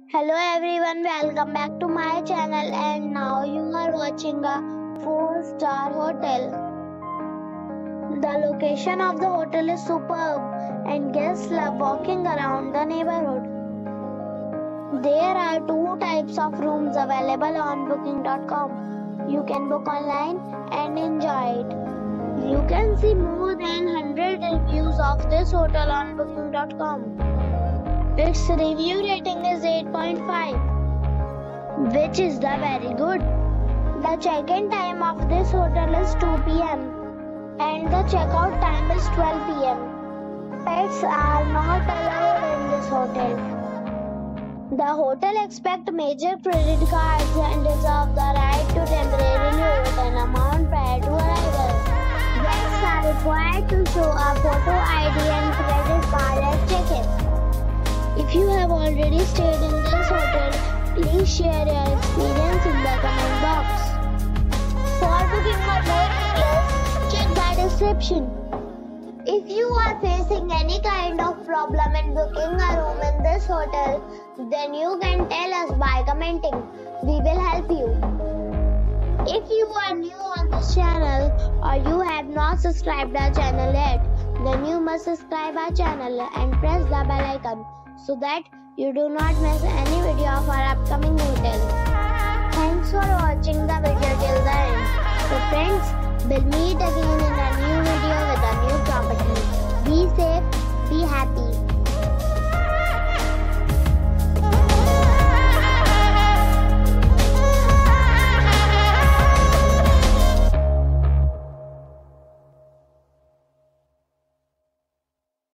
Hello everyone, welcome back to my channel and now you are watching a 4-star hotel. The location of the hotel is superb and guests love walking around the neighborhood. There are two types of rooms available on booking.com. You can book online and enjoy it. You can see more than 100 reviews of this hotel on booking.com. Its review rating is 8.5, which is very good. The check-in time of this hotel is 2 p.m. and the check-out time is 12 p.m. Pets are not allowed in this hotel. The hotel accepts major credit cards and reserves the right to temporarily hold an amount prior to arrival. Guests are required to show a photo ID and credit card at check-in. If you have already stayed in this hotel, please share your experience in the comment box. For booking or more details, check the description. If you are facing any kind of problem in booking a room in this hotel, then you can tell us by commenting. We will help you. If you are new on this channel or you have not subscribed our channel yet, then you must subscribe our channel and press the bell icon so that you do not miss any video of our upcoming hotel. Thanks for watching the video till the end. So friends, we'll meet again in a new video with a new property. Be safe